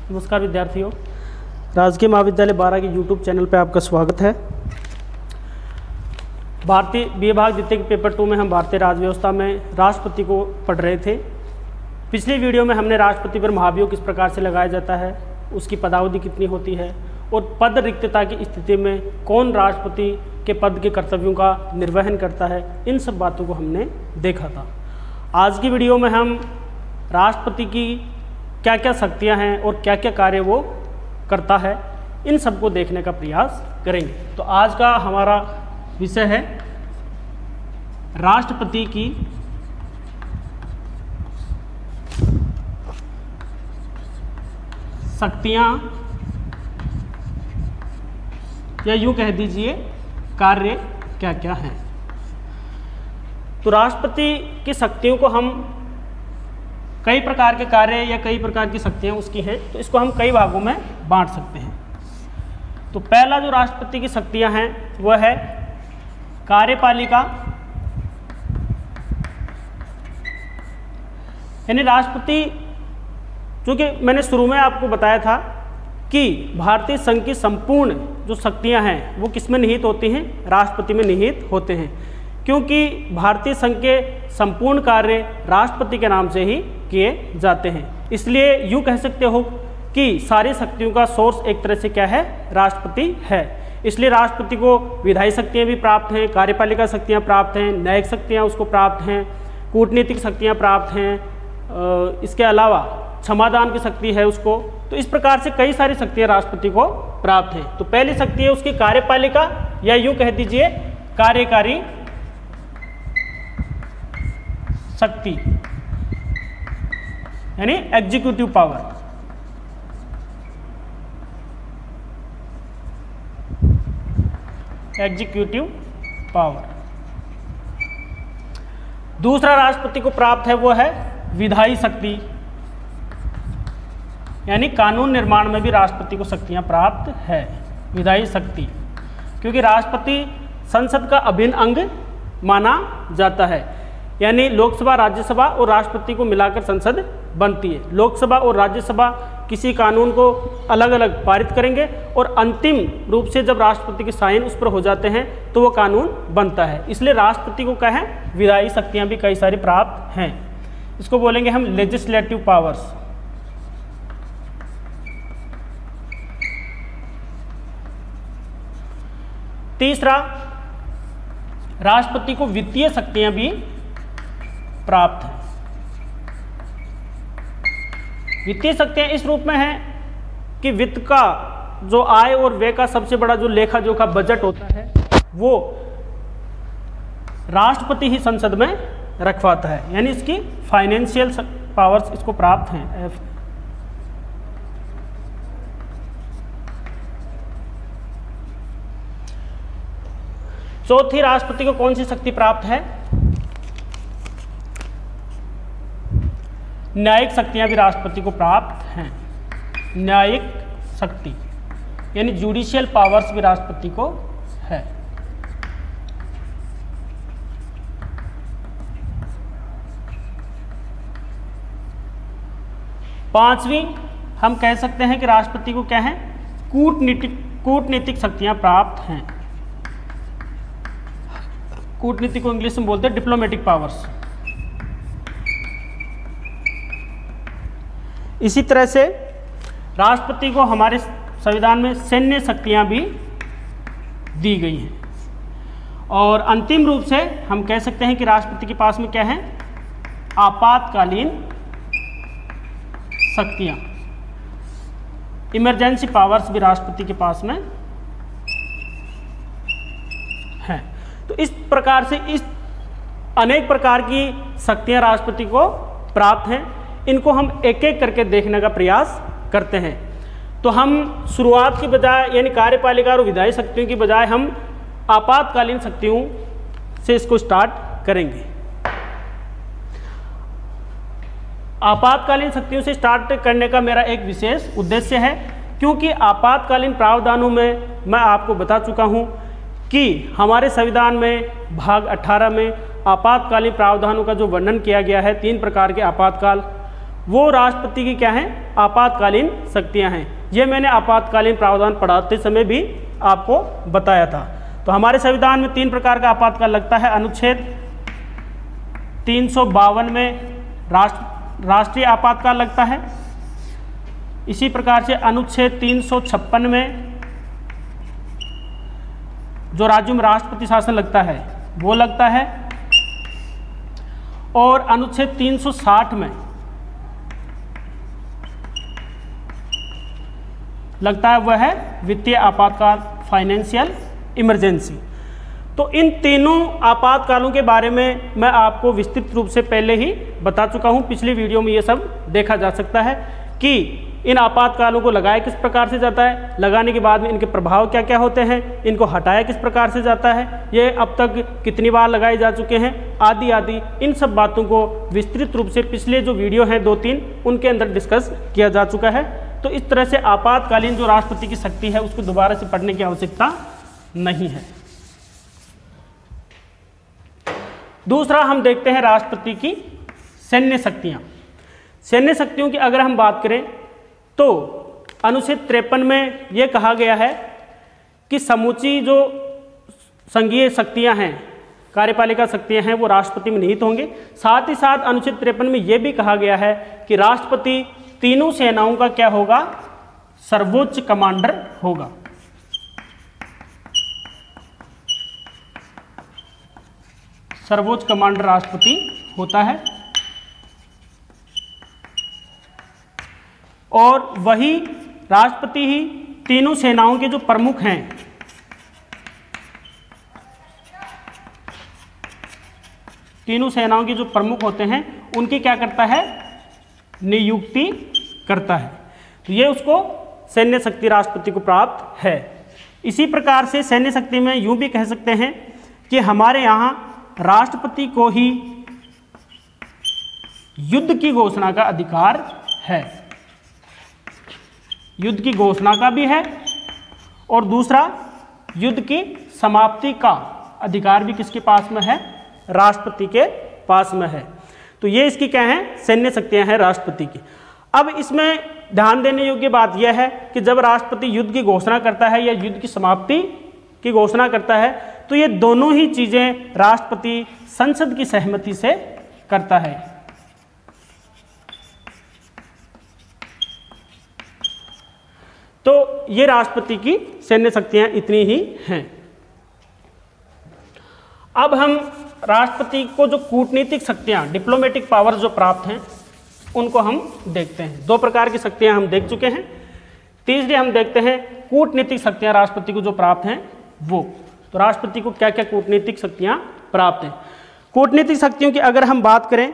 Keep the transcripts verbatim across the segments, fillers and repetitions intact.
नमस्कार विद्यार्थियों, राजकीय महाविद्यालय बारह के यूट्यूब चैनल पर आपका स्वागत है। भारतीय बी ए भाग द्वितीय के पेपर टू में हम भारतीय राज्य व्यवस्था में राष्ट्रपति को पढ़ रहे थे। पिछली वीडियो में हमने राष्ट्रपति पर महाभियोग किस प्रकार से लगाया जाता है, उसकी पदावधि कितनी होती है और पद रिक्तता की स्थिति में कौन राष्ट्रपति के पद के कर्तव्यों का निर्वहन करता है, इन सब बातों को हमने देखा था। आज की वीडियो में हम राष्ट्रपति की क्या क्या शक्तियां हैं और क्या क्या कार्य वो करता है, इन सब को देखने का प्रयास करेंगे। तो आज का हमारा विषय है राष्ट्रपति की शक्तियां या यूं कह दीजिए कार्य क्या क्या हैं। तो राष्ट्रपति की शक्तियों को हम कई प्रकार के कार्य या कई प्रकार की शक्तियां उसकी हैं, तो इसको हम कई भागों में बांट सकते हैं। तो पहला जो राष्ट्रपति की शक्तियां हैं वह है कार्यपालिका, यानी राष्ट्रपति, चूंकि मैंने शुरू में आपको बताया था कि भारतीय संघ की संपूर्ण जो शक्तियां हैं वो किस में निहित होती हैं, राष्ट्रपति में निहित होते हैं, क्योंकि भारतीय संघ के संपूर्ण कार्य राष्ट्रपति के नाम से ही किए जाते हैं। इसलिए यूँ कह सकते हो कि सारी शक्तियों का सोर्स एक तरह से क्या है, राष्ट्रपति है। इसलिए राष्ट्रपति को विधायी शक्तियाँ भी प्राप्त हैं, कार्यपालिका शक्तियाँ प्राप्त हैं, न्यायिक शक्तियाँ उसको प्राप्त हैं, कूटनीतिक शक्तियाँ प्राप्त हैं, इसके अलावा क्षमादान की शक्ति है उसको। तो इस प्रकार से कई सारी शक्तियाँ राष्ट्रपति को प्राप्त हैं। तो पहली शक्ति है उसकी कार्यपालिका या यूँ कह दीजिए कार्यकारी शक्ति, यानी एग्जीक्यूटिव पावर। Executive power. दूसरा राष्ट्रपति को प्राप्त है वो है विधायी शक्ति, यानी कानून निर्माण में भी राष्ट्रपति को शक्तियां प्राप्त है, विधायी शक्ति, क्योंकि राष्ट्रपति संसद का अभिन्न अंग माना जाता है। यानी लोकसभा, राज्यसभा और राष्ट्रपति को मिलाकर संसद बनती है। लोकसभा और राज्यसभा किसी कानून को अलग अलग पारित करेंगे और अंतिम रूप से जब राष्ट्रपति के साइन उस पर हो जाते हैं तो वो कानून बनता है। इसलिए राष्ट्रपति को क्या है, विधायी शक्तियां भी कई सारी प्राप्त हैं। इसको बोलेंगे हम लेजिस्लेटिव पावर्स। तीसरा, राष्ट्रपति को वित्तीय शक्तियां भी प्राप्त है। वित्तीय शक्तियां इस रूप में है कि वित्त का जो आय और व्यय का सबसे बड़ा जो लेखा जोखा बजट होता है वो राष्ट्रपति ही संसद में रखवाता है, यानी इसकी फाइनेंशियल पावर्स इसको प्राप्त हैं। चौथी, राष्ट्रपति को कौन सी शक्ति प्राप्त है, न्यायिक शक्तियां भी राष्ट्रपति को प्राप्त हैं। न्यायिक शक्ति यानी जुडिशियल पावर्स भी राष्ट्रपति को है। पांचवी, हम कह सकते हैं कि राष्ट्रपति को क्या है, कूटनीतिक कूटनीतिक शक्तियां प्राप्त हैं। कूटनीति को इंग्लिश में बोलते हैं डिप्लोमेटिक पावर्स। इसी तरह से राष्ट्रपति को हमारे संविधान में सैन्य शक्तियां भी दी गई हैं। और अंतिम रूप से हम कह सकते हैं कि राष्ट्रपति के पास में क्या है, आपातकालीन शक्तियां, इमरजेंसी पावर्स भी राष्ट्रपति के पास में हैं। तो इस प्रकार से इस अनेक प्रकार की शक्तियां राष्ट्रपति को प्राप्त हैं। इनको हम एक एक करके देखने का प्रयास करते हैं। तो हम शुरुआत की बजाय यानी कार्यपालिका और विधायी शक्तियों की बजाय हम आपातकालीन शक्तियों से इसको स्टार्ट करेंगे। आपातकालीन शक्तियों से स्टार्ट करने का मेरा एक विशेष उद्देश्य है, क्योंकि आपातकालीन प्रावधानों में मैं आपको बता चुका हूं कि हमारे संविधान में भाग अठारह में आपातकालीन प्रावधानों का जो वर्णन किया गया है, तीन प्रकार के आपातकाल, वो राष्ट्रपति की क्या है, आपातकालीन शक्तियां हैं। ये मैंने आपातकालीन प्रावधान पढ़ाते समय भी आपको बताया था। तो हमारे संविधान में तीन प्रकार का आपातकाल लगता है। अनुच्छेद तीन सौ बावन में राष्ट्र राष्ट्रीय आपातकाल लगता है। इसी प्रकार से अनुच्छेद तीन सौ छप्पन में जो राज्यों में राष्ट्रपति शासन लगता है वो लगता है, और अनुच्छेद तीन सौ साठ में लगता है वह है वित्तीय आपातकाल, फाइनेंशियल इमरजेंसी। तो इन तीनों आपातकालों के बारे में मैं आपको विस्तृत रूप से पहले ही बता चुका हूं। पिछली वीडियो में ये सब देखा जा सकता है कि इन आपातकालों को लगाया किस प्रकार से जाता है, लगाने के बाद में इनके प्रभाव क्या क्या होते हैं, इनको हटाया किस प्रकार से जाता है, ये अब तक कितनी बार लगाए जा चुके हैं, आदि आदि इन सब बातों को विस्तृत रूप से पिछले जो वीडियो हैं दो तीन उनके अंदर डिस्कस किया जा चुका है। तो इस तरह से आपातकालीन जो राष्ट्रपति की शक्ति है उसको दोबारा से पढ़ने की आवश्यकता नहीं है। दूसरा हम देखते हैं राष्ट्रपति की सैन्य शक्तियां। सैन्य शक्तियों की अगर हम बात करें तो अनुच्छेद तिरपन में यह कहा गया है कि समूची जो संघीय शक्तियां हैं, कार्यपालिका शक्तियां हैं, वो राष्ट्रपति में निहित होंगे। साथ ही साथ अनुच्छेद तिरपन में यह भी कहा गया है कि राष्ट्रपति तीनों सेनाओं का क्या होगा, सर्वोच्च कमांडर होगा। सर्वोच्च कमांडर राष्ट्रपति होता है, और वही राष्ट्रपति ही तीनों सेनाओं के जो प्रमुख हैं, तीनों सेनाओं के जो प्रमुख होते हैं उनकी क्या करता है, नियुक्ति करता है। तो ये उसको सैन्य शक्ति राष्ट्रपति को प्राप्त है। इसी प्रकार से सैन्य शक्ति में यूं भी कह सकते हैं कि हमारे यहाँ राष्ट्रपति को ही युद्ध की घोषणा का अधिकार है। युद्ध की घोषणा का भी है, और दूसरा युद्ध की समाप्ति का अधिकार भी किसके पास में है, राष्ट्रपति के पास में है। तो ये इसकी क्या है, सैन्य शक्तियां हैं राष्ट्रपति की। अब इसमें ध्यान देने योग्य बात यह है कि जब राष्ट्रपति युद्ध की घोषणा करता है या युद्ध की समाप्ति की घोषणा करता है तो ये दोनों ही चीजें राष्ट्रपति संसद की सहमति से करता है। तो ये राष्ट्रपति की सैन्य शक्तियां इतनी ही हैं। अब हम राष्ट्रपति को जो कूटनीतिक शक्तियां, डिप्लोमेटिक पावर जो प्राप्त हैं उनको हम देखते हैं। दो प्रकार की शक्तियां हम देख चुके हैं, तीसरी हम देखते हैं कूटनीतिक शक्तियां राष्ट्रपति को जो प्राप्त हैं वो। तो राष्ट्रपति को क्या क्या कूटनीतिक शक्तियां प्राप्त हैं। कूटनीतिक शक्तियों की अगर हम बात करें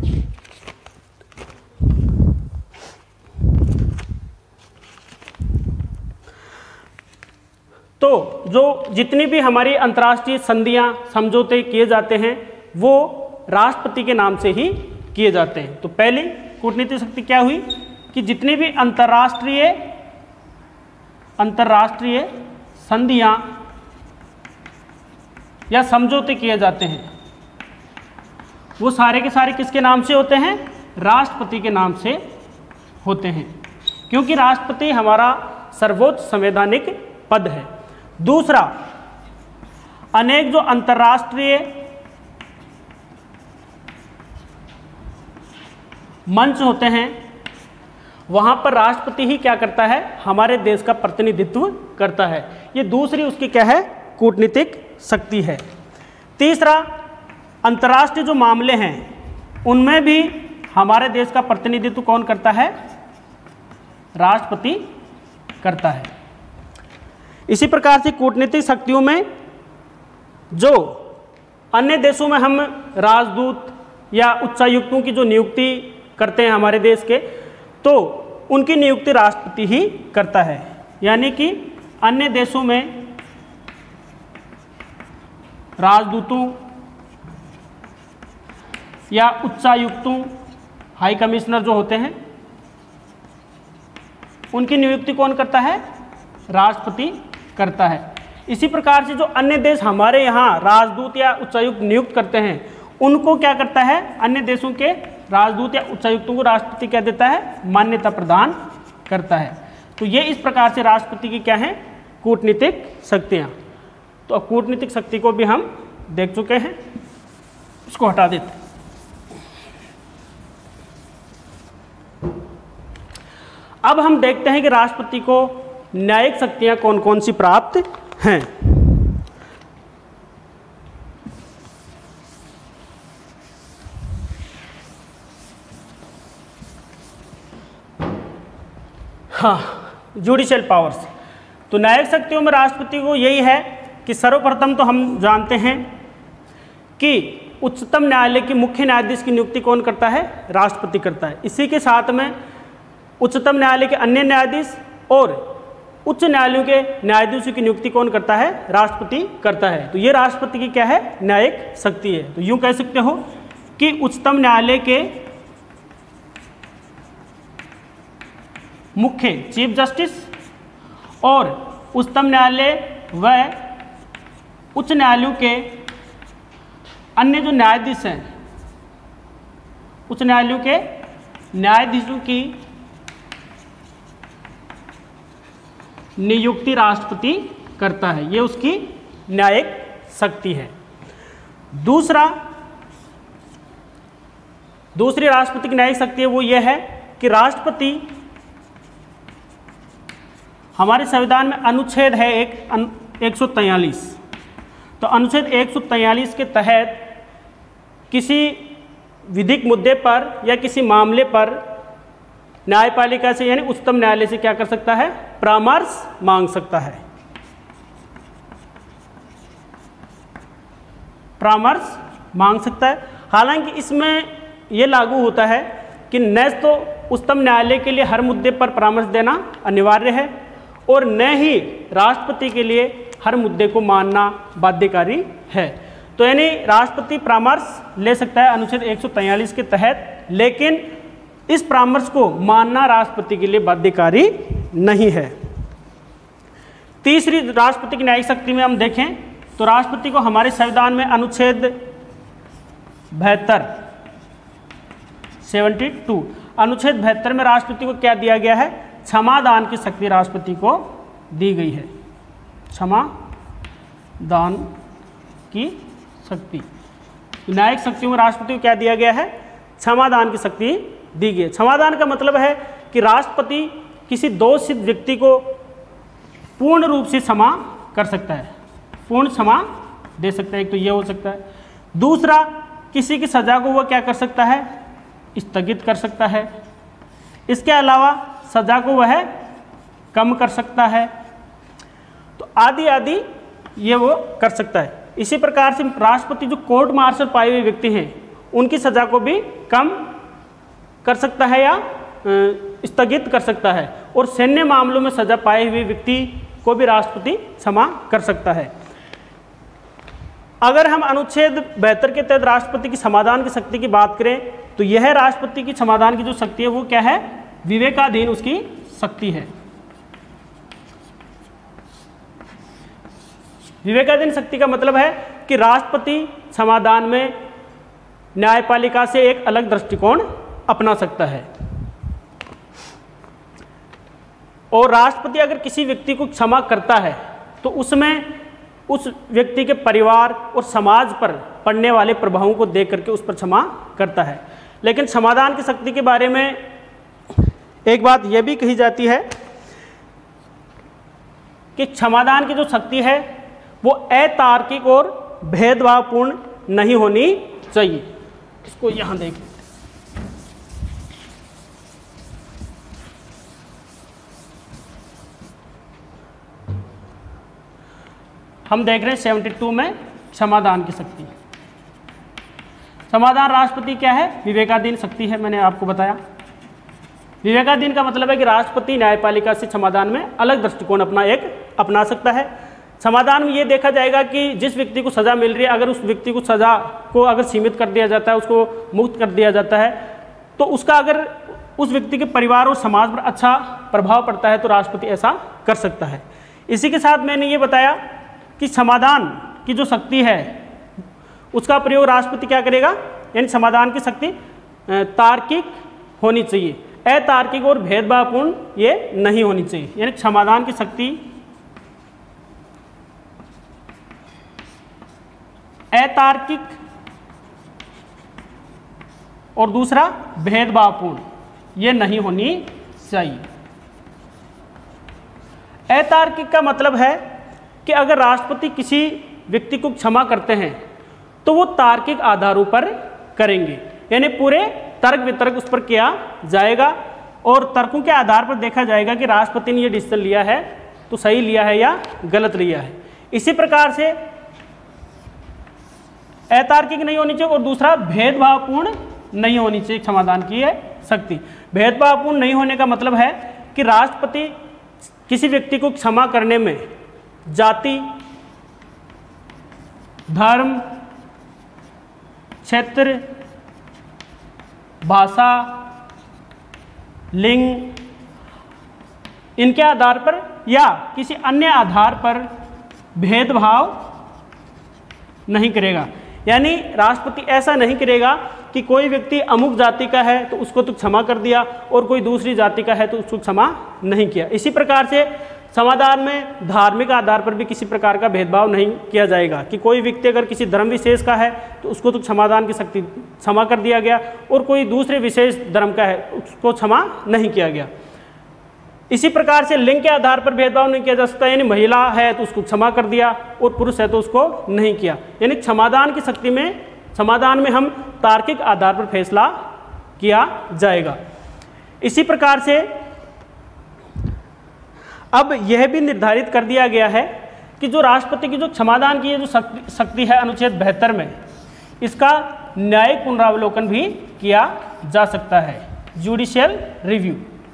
तो जो जितनी भी हमारी अंतर्राष्ट्रीय संधियां, समझौते किए जाते हैं वो राष्ट्रपति के नाम से ही किए जाते हैं। तो पहली कूटनीतिक शक्ति क्या हुई कि जितनी भी अंतर्राष्ट्रीय अंतर्राष्ट्रीय संधियां या समझौते किए जाते हैं वो सारे के सारे किसके नाम से होते हैं, राष्ट्रपति के नाम से होते हैं, क्योंकि राष्ट्रपति हमारा सर्वोच्च संवैधानिक पद है। दूसरा, अनेक जो अंतर्राष्ट्रीय मंच होते हैं वहां पर राष्ट्रपति ही क्या करता है, हमारे देश का प्रतिनिधित्व करता है। ये दूसरी उसकी क्या है, कूटनीतिक शक्ति है। तीसरा, अंतर्राष्ट्रीय जो मामले हैं उनमें भी हमारे देश का प्रतिनिधित्व कौन करता है, राष्ट्रपति करता है। इसी प्रकार से कूटनीतिक शक्तियों में जो अन्य देशों में हम राजदूत या उच्चायुक्तों की जो नियुक्ति करते हैं हमारे देश के, तो उनकी नियुक्ति राष्ट्रपति ही करता है। यानी कि अन्य देशों में राजदूतों या उच्चायुक्तों, हाई कमिश्नर जो होते हैं, उनकी नियुक्ति कौन करता है, राष्ट्रपति करता है। इसी प्रकार से जो अन्य देश हमारे यहाँ राजदूत या उच्चायुक्त नियुक्त करते हैं उनको क्या करता है, अन्य देशों के राजदूत या उच्चायुक्तों को राष्ट्रपति क्या देता है, मान्यता प्रदान करता है। तो ये इस प्रकार से राष्ट्रपति की क्या है, कूटनीतिक शक्तियाँ। तो अब कूटनीतिक शक्ति को भी हम देख चुके हैं, इसको हटा देते हैं। अब हम देखते हैं कि राष्ट्रपति को न्यायिक शक्तियां कौन कौन सी प्राप्त हैं। हाँ, जुडिशियल पावर्स। तो न्यायिक शक्तियों में राष्ट्रपति को यही है कि सर्वप्रथम तो हम जानते हैं कि उच्चतम न्यायालय के मुख्य न्यायाधीश की नियुक्ति कौन करता है, राष्ट्रपति करता है। इसी के साथ में उच्चतम न्यायालय के अन्य न्यायाधीश और उच्च न्यायालयों के न्यायाधीशों की नियुक्ति कौन करता है, राष्ट्रपति करता है। तो ये राष्ट्रपति की क्या है, न्यायिक शक्ति है। तो यूं कह सकते हो कि उच्चतम न्यायालय के मुख्य चीफ जस्टिस और उच्चतम न्यायालय व उच्च न्यायालयों के अन्य जो न्यायाधीश हैं, उच्च न्यायालयों के न्यायाधीशों की नियुक्ति राष्ट्रपति करता है। ये उसकी न्यायिक शक्ति है। दूसरा दूसरी राष्ट्रपति की न्यायिक शक्ति है वो ये है कि राष्ट्रपति, हमारे संविधान में अनुच्छेद है एक एक सौ तैंतालीस। तो अनुच्छेद एक सौ तैंतालीस के तहत किसी विधिक मुद्दे पर या किसी मामले पर न्यायपालिका से यानी उच्चतम न्यायालय से क्या कर सकता है, परामर्श मांग सकता है, परामर्श मांग सकता है। हालांकि इसमें यह लागू होता है कि न तो उच्चतम न्यायालय के लिए हर मुद्दे पर परामर्श देना अनिवार्य है और न ही राष्ट्रपति के लिए हर मुद्दे को मानना बाध्यकारी है। तो यानी राष्ट्रपति परामर्श ले सकता है अनुच्छेद एक सौ तैंतालीस के तहत, लेकिन इस परामर्श को मानना राष्ट्रपति के लिए बाध्यकारी नहीं है। तीसरी राष्ट्रपति की न्यायिक शक्ति में हम देखें तो राष्ट्रपति को हमारे संविधान में अनुच्छेद बहत्तर सेवेंटी टू अनुच्छेद बहत्तर में राष्ट्रपति को क्या दिया गया है, क्षमादान की शक्ति राष्ट्रपति को दी गई है। क्षमा दान की शक्ति, न्यायिक शक्तियों में राष्ट्रपति को क्या दिया गया है, क्षमादान की शक्ति दी गई है। क्षमादान का मतलब है कि राष्ट्रपति किसी दोषित व्यक्ति को पूर्ण रूप से क्षमा कर सकता है, पूर्ण क्षमा दे सकता है। एक तो ये हो सकता है। दूसरा, किसी की सजा को वह क्या कर सकता है, स्थगित कर सकता है। इसके अलावा सजा को वह कम कर सकता है। तो आदि आदि ये वो कर सकता है। इसी प्रकार से राष्ट्रपति जो कोर्ट मार्शल पाए हुए व्यक्ति हैं उनकी सजा को भी कम कर सकता है या स्थगित कर सकता है, और सैन्य मामलों में सजा पाए हुए व्यक्ति को भी राष्ट्रपति क्षमा कर सकता है। अगर हम अनुच्छेद बहत्तर के तहत राष्ट्रपति की समाधान की शक्ति की बात करें तो यह राष्ट्रपति की समाधान की जो शक्ति है वो क्या है, विवेकाधीन उसकी शक्ति है। विवेकाधीन शक्ति का मतलब है कि राष्ट्रपति समाधान में न्यायपालिका से एक अलग दृष्टिकोण अपना सकता है, और राष्ट्रपति अगर किसी व्यक्ति को क्षमा करता है तो उसमें उस व्यक्ति के परिवार और समाज पर पड़ने वाले प्रभावों को देख करके उस पर क्षमा करता है। लेकिन समाधान की शक्ति के बारे में एक बात यह भी कही जाती है कि क्षमादान की जो शक्ति है वो अतार्किक और भेदभावपूर्ण नहीं होनी चाहिए। इसको यहाँ देख लेते हैं। हम देख रहे हैं बहत्तर में क्षमादान की शक्ति। क्षमादान राष्ट्रपति क्या है, विवेकाधीन शक्ति है। मैंने आपको बताया विवेकाधीन का मतलब है कि राष्ट्रपति न्यायपालिका से क्षमादान में अलग दृष्टिकोण अपना एक अपना सकता है। क्षमादान में ये देखा जाएगा कि जिस व्यक्ति को सज़ा मिल रही है, अगर उस व्यक्ति को सज़ा को अगर सीमित कर दिया जाता है, उसको मुक्त कर दिया जाता है, तो उसका अगर उस व्यक्ति के परिवार और समाज पर अच्छा प्रभाव पड़ता है तो राष्ट्रपति ऐसा कर सकता है। इसी के साथ मैंने ये बताया कि समाधान की जो शक्ति है उसका प्रयोग राष्ट्रपति क्या करेगा, यानी समाधान की शक्ति तार्किक होनी चाहिए, अतार्किक और भेदभावपूर्ण ये नहीं होनी चाहिए। यानी क्षमादान की शक्ति अतार्किक और दूसरा भेदभावपूर्ण ये नहीं होनी चाहिए। अतार्किक का मतलब है कि अगर राष्ट्रपति किसी व्यक्ति को क्षमा करते हैं तो वो तार्किक आधारों पर करेंगे, यानी पूरे तर्क वितर्क उस पर किया जाएगा और तर्कों के आधार पर देखा जाएगा कि राष्ट्रपति ने ये डिसीजन लिया है तो सही लिया है या गलत लिया है। इसी प्रकार से अतार्किक नहीं होनी चाहिए और दूसरा भेदभावपूर्ण नहीं होनी चाहिए क्षमादान की है शक्ति। भेदभावपूर्ण नहीं होने का मतलब है कि राष्ट्रपति किसी व्यक्ति को क्षमा करने में जाति, धर्म, क्षेत्र, भाषा, लिंग इनके आधार पर या किसी अन्य आधार पर भेदभाव नहीं करेगा। यानी राष्ट्रपति ऐसा नहीं करेगा कि कोई व्यक्ति अमुक जाति का है तो उसको तो क्षमा कर दिया और कोई दूसरी जाति का है तो उसको क्षमा नहीं किया। इसी प्रकार से समाधान में धार्मिक आधार पर भी किसी प्रकार का भेदभाव नहीं किया जाएगा कि कोई व्यक्ति अगर किसी धर्म विशेष का है तो उसको तो क्षमादान की शक्ति क्षमा कर दिया गया और कोई दूसरे विशेष धर्म का है उसको क्षमा नहीं किया गया। इसी प्रकार से लिंग के आधार पर भेदभाव नहीं किया जा सकता, यानी महिला है तो उसको क्षमा कर दिया और पुरुष है तो उसको नहीं किया। यानी क्षमादान की शक्ति में समाधान में हम तार्किक आधार पर फैसला किया जाएगा। इसी प्रकार से अब यह भी निर्धारित कर दिया गया है कि जो राष्ट्रपति की जो क्षमादान की जो शक्ति है अनुच्छेद बहत्तर में, इसका न्यायिक पुनरावलोकन भी किया जा सकता है, जुडिशियल रिव्यू।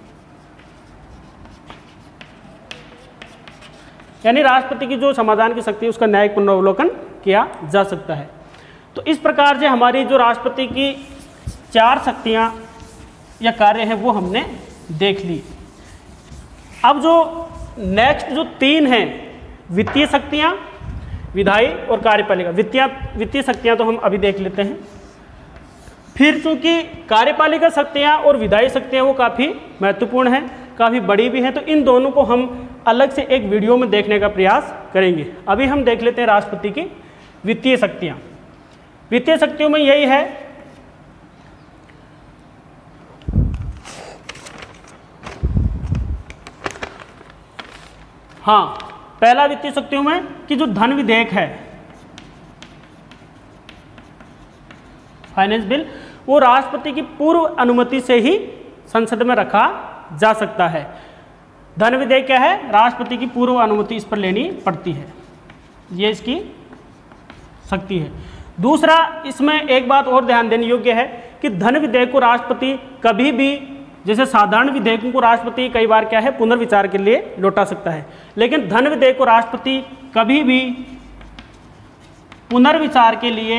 यानी राष्ट्रपति की जो समाधान की शक्ति है उसका न्यायिक पुनरावलोकन किया जा सकता है। तो इस प्रकार से हमारी जो राष्ट्रपति की चार शक्तियां या कार्य हैं वो हमने देख ली। अब जो नेक्स्ट जो तीन हैं, वित्तीय शक्तियां, विधायी और कार्यपालिका। वित्तीय वित्तीय शक्तियां तो हम अभी देख लेते हैं। फिर चूंकि कार्यपालिका शक्तियां और विधायी शक्तियां वो काफ़ी महत्वपूर्ण हैं, काफ़ी बड़ी भी हैं, तो इन दोनों को हम अलग से एक वीडियो में देखने का प्रयास करेंगे। अभी हम देख लेते हैं राष्ट्रपति की वित्तीय शक्तियां। वित्तीय शक्तियों में यही है हाँ पहला वित्तीय शक्तियों में कि जो धन विधेयक है, फाइनेंस बिल, वो राष्ट्रपति की पूर्व अनुमति से ही संसद में रखा जा सकता है। धन विधेयक क्या है? राष्ट्रपति की पूर्व अनुमति इस पर लेनी पड़ती है, ये इसकी शक्ति है। दूसरा, इसमें एक बात और ध्यान देने योग्य है कि धन विधेयक को राष्ट्रपति कभी भी, जैसे साधारण विधेयकों को राष्ट्रपति कई बार क्या है पुनर्विचार के लिए लौटा सकता है, लेकिन धन विधेयक को राष्ट्रपति कभी भी पुनर्विचार के लिए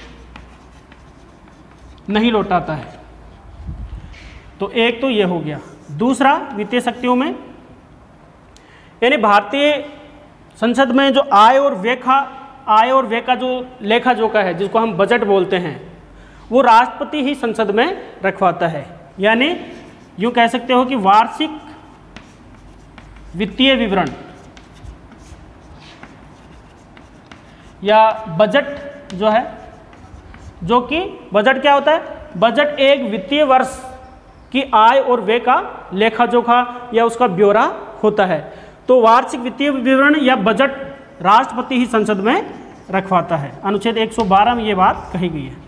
नहीं लौटाता है। तो एक तो ये हो गया। दूसरा, वित्तीय शक्तियों में यानी भारतीय संसद में जो आय और व्यय का आय और व्यय का जो लेखा जोखा है, जिसको हम बजट बोलते हैं, वो राष्ट्रपति ही संसद में रखवाता है। यानी यूँ कह सकते हो कि वार्षिक वित्तीय विवरण या बजट जो है, जो कि बजट क्या होता है? बजट एक वित्तीय वर्ष की आय और व्यय का लेखा जोखा या उसका ब्यौरा होता है। तो वार्षिक वित्तीय विवरण या बजट राष्ट्रपति ही संसद में रखवाता है। अनुच्छेद एक सौ बारह में ये बात कही गई है।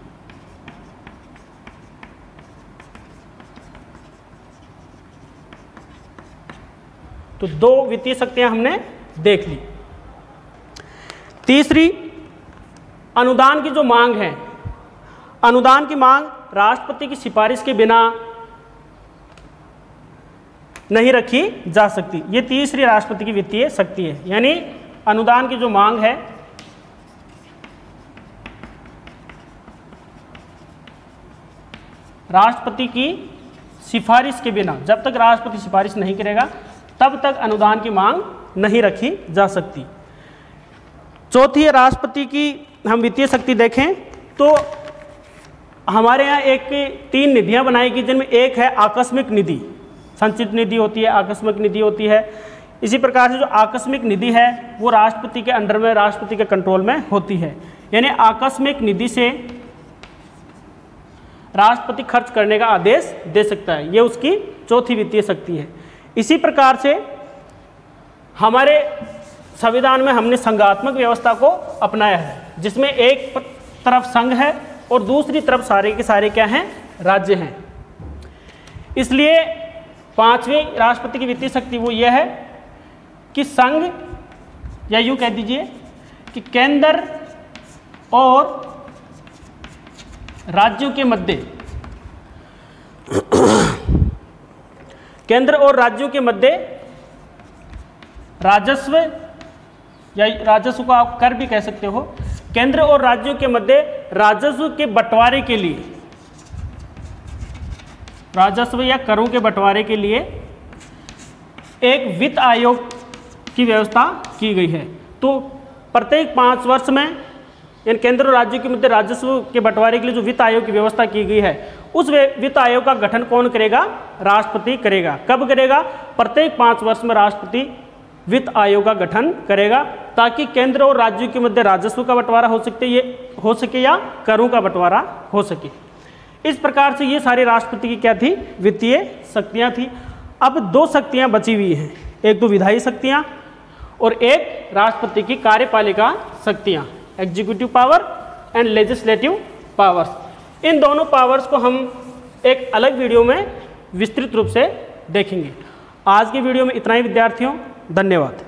तो दो वित्तीय शक्तियां हमने देख ली। तीसरी, अनुदान की जो मांग है, अनुदान की मांग राष्ट्रपति की सिफारिश के बिना नहीं रखी जा सकती। ये तीसरी राष्ट्रपति की वित्तीय शक्ति है। यानी अनुदान की जो मांग है, राष्ट्रपति की सिफारिश के बिना, जब तक राष्ट्रपति सिफारिश नहीं करेगा तब तक अनुदान की मांग नहीं रखी जा सकती। चौथी है राष्ट्रपति की, हम वित्तीय शक्ति देखें तो हमारे यहाँ एक तीन निधियाँ बनाई गई, जिनमें एक है आकस्मिक निधि, संचित निधि होती है, आकस्मिक निधि होती है। इसी प्रकार से जो आकस्मिक निधि है वो राष्ट्रपति के अंडर में, राष्ट्रपति के कंट्रोल में होती है, यानी आकस्मिक निधि से राष्ट्रपति खर्च करने का आदेश दे सकता है, ये उसकी चौथी वित्तीय शक्ति है। इसी प्रकार से हमारे संविधान में हमने संघात्मक व्यवस्था को अपनाया है, जिसमें एक तरफ संघ है और दूसरी तरफ सारे के सारे क्या हैं, राज्य हैं। इसलिए पांचवी राष्ट्रपति की वित्तीय शक्ति वो ये है कि संघ, या यूं कह दीजिए कि केंद्र और राज्यों के मध्य केंद्र और राज्यों के मध्य राजस्व, या राजस्व को आप कर भी कह सकते हो, केंद्र और राज्यों के मध्य राजस्व के बंटवारे के लिए, राजस्व या करों के बंटवारे के लिए एक वित्त आयोग की व्यवस्था की गई है। तो प्रत्येक पाँच वर्ष में इन केंद्र और राज्यों के मध्य राजस्व के बंटवारे के लिए जो वित्त आयोग की व्यवस्था की गई है, उस वित्त आयोग का गठन कौन करेगा, राष्ट्रपति करेगा। कब करेगा, प्रत्येक पाँच वर्ष में राष्ट्रपति वित्त आयोग का गठन करेगा, ताकि केंद्र और राज्यों के मध्य राजस्व का बंटवारा हो सकते ये हो सके या करों का बंटवारा हो सके। इस प्रकार से ये सारी राष्ट्रपति की क्या थी, वित्तीय शक्तियाँ थी। अब दो शक्तियाँ बची हुई हैं, एक तो विधायी शक्तियाँ और एक राष्ट्रपति की कार्यपालिका शक्तियाँ, executive power and legislative powers. इन दोनों पावर्स को हम एक अलग वीडियो में विस्तृत रूप से देखेंगे। आज की वीडियो में इतना ही विद्यार्थियों, धन्यवाद।